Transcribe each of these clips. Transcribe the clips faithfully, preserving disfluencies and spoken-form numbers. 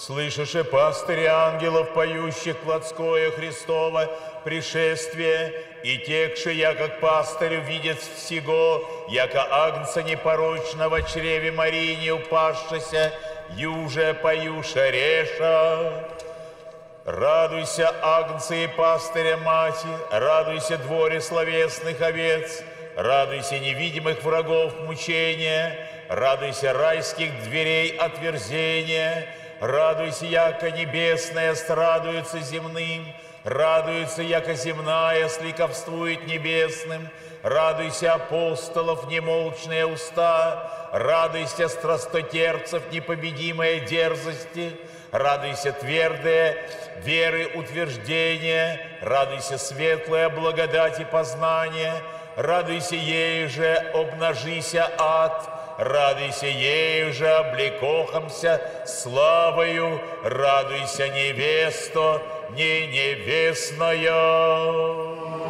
Слышишь, пастыри ангелов, поющих плотское Христово пришествие, и текши, я как пастырь видит всего, яко агнца непорочного в чреве Марии не упавшися, юже поюша реша. Радуйся, агнцы и пастыря мати, радуйся, дворе словесных овец, радуйся невидимых врагов мучения, радуйся райских дверей отверзения, радуйся, яко небесная страдуется земным, радуется, яко земная сликовствует небесным, радуйся, апостолов немолчные уста, радуйся, страстотерпцев непобедимые дерзости, радуйся, твердые веры утверждения, радуйся, светлая благодать и познание, радуйся, ей же обнажися ад, радуйся, ею же облекохомся славою, радуйся, невесто, не невестная.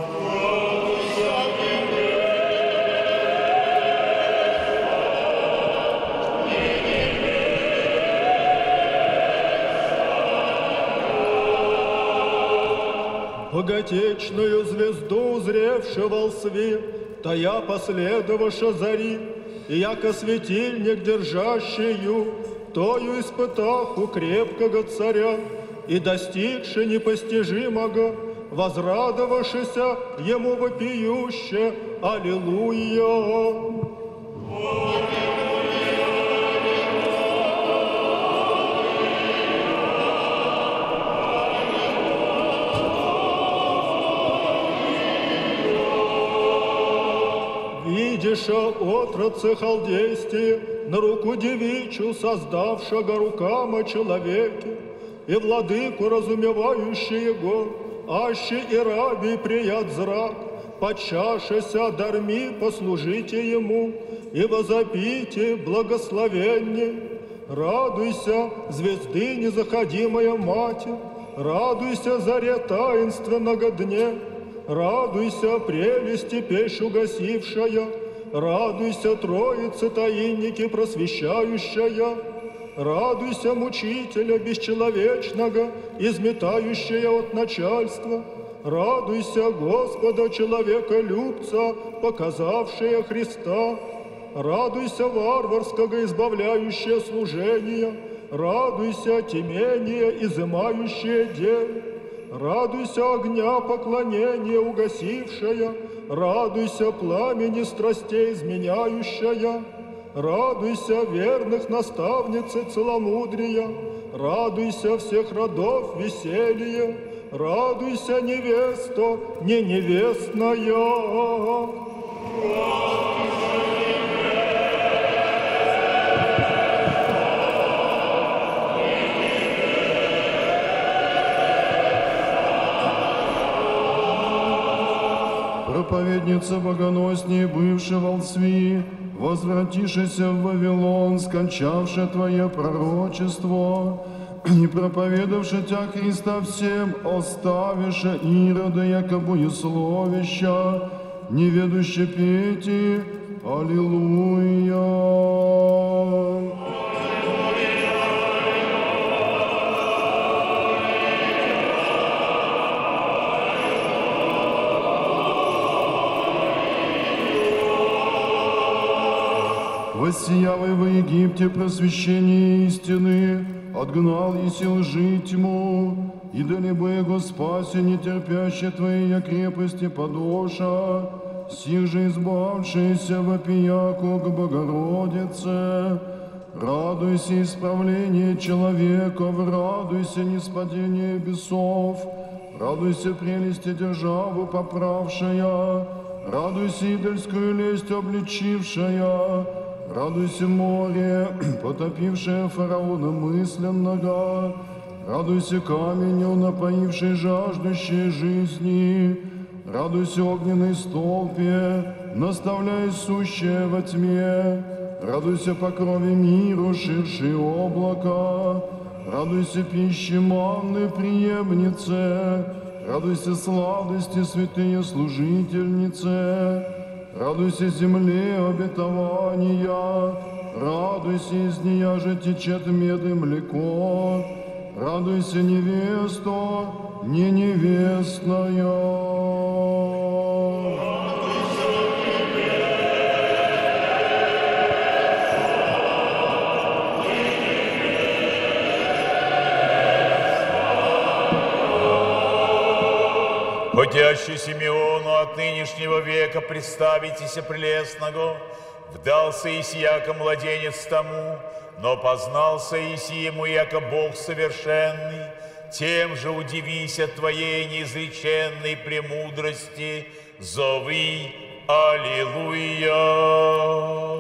Боготечную звезду узревшего свет, тая последоваша зари, и яко светильник держащую, тою испытаху крепкого царя, и достигши непостижимого, возрадовавшися ему вопиюще, аллилуйя. Видиша отраце халдейсти, на руку девичью создавшего рукама человеке, и владыку разумевающего, аще и раби прият зрак, подчашися дарми послужите ему, и возопите благословенней. Радуйся, звезды незаходимая Матерь, радуйся, заре таинственного дня, радуйся, прелести печь угасившая, радуйся, Троице таинники просвещающая, радуйся, мучителя бесчеловечного, изметающая от начальства, радуйся, Господа человеколюбца, показавшая Христа, радуйся, варварского избавляющее служение, радуйся, темение изымающее дел, радуйся, огня поклонения угасившая, радуйся, пламени страстей изменяющая, радуйся, верных наставницы целомудрия, радуйся, всех родов веселье, радуйся, невесто, не невестная. Проповедница богоносней, бывшей волцви, возвратившийся в Вавилон, скончавши Твое пророчество, и проповедавши Тя Христа всем, оставиша Ирода, яко боесловища, неведуще пейте, аллилуйя. Воссиявый во Египте просвещение истины, отгнал и сил жить тьму, и да не бы его спаси, не терпящие Твоей крепости подоша, сих же избавшийся вопияку к Богородице. Радуйся исправление человеков, радуйся ниспадение бесов, радуйся прелести державу поправшая, радуйся идольскую лесть обличившая, радуйся море, потопившее фараона мысленного, радуйся каменю, напоивший жаждущие жизни, радуйся огненной столпе, наставляй сущее во тьме, радуйся покрове миру, ширшие облака, радуйся пище манны преемнице, радуйся сладости святые служительнице, радуйся земле обетования, радуйся, из нея же течет мед и млеко, радуйся, невесто, не невестная. Хотящий Симеону от нынешнего века представитеся прелестного, вдался Исияка младенец тому, но познался Иси ему, яко Бог совершенный, тем же удивись от твоей неизреченной премудрости, зови Аллилуйя.